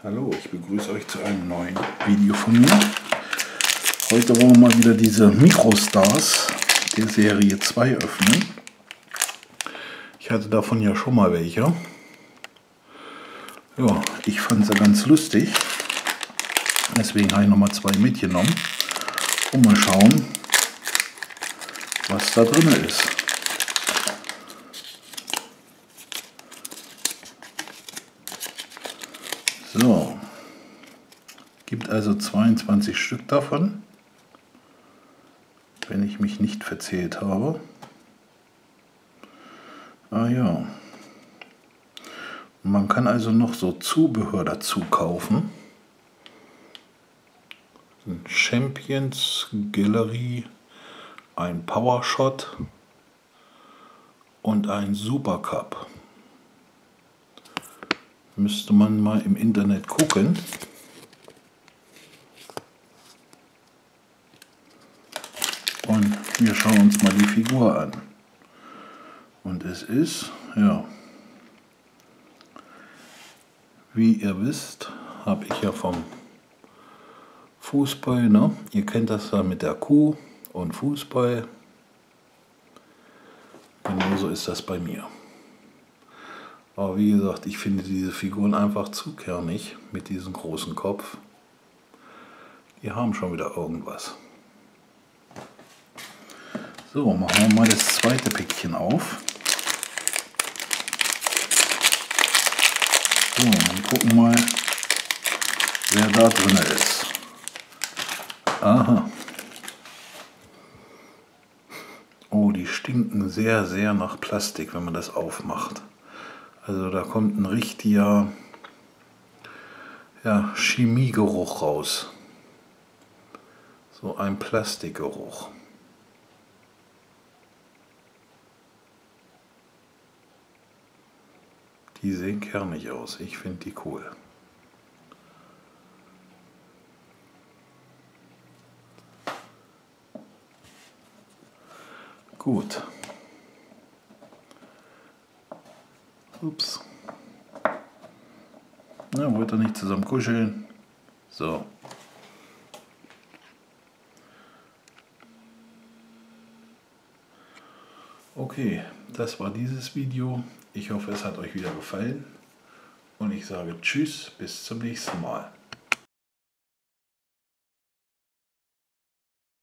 Hallo, ich begrüße euch zu einem neuen Video von mir. Heute wollen wir mal wieder diese Microstars der Serie 2 öffnen. Ich hatte davon ja schon mal welche. Ja, ich fand sie ganz lustig. Deswegen habe ich nochmal zwei mitgenommen und mal schauen, was da drin ist. So, gibt also 22 Stück davon, wenn ich mich nicht verzählt habe. Ah ja, man kann also noch so Zubehör dazu kaufen. Ein Champions Gallery, ein Power Shot und ein Super Cup. Müsste man mal im Internet gucken. Und wir schauen uns mal die Figur an. Und es ist, ja, wie ihr wisst, habe ich ja vom Fußball, ne? Ihr kennt das ja mit der Kuh und Fußball. Genauso ist das bei mir. Aber wie gesagt, ich finde diese Figuren einfach zu kernig mit diesem großen Kopf. Die haben schon wieder irgendwas. So, machen wir mal das zweite Päckchen auf. So, dann gucken mal, wer da drin ist. Aha. Oh, die stinken sehr, sehr nach Plastik, wenn man das aufmacht. Also da kommt ein richtiger, ja, Chemiegeruch raus. So ein Plastikgeruch. Die sehen kernig aus. Ich finde die cool. Gut. Ups. Na, wollt ihr nicht zusammen kuscheln? So. Okay, das war dieses Video. Ich hoffe, es hat euch wieder gefallen. Und ich sage Tschüss, bis zum nächsten Mal.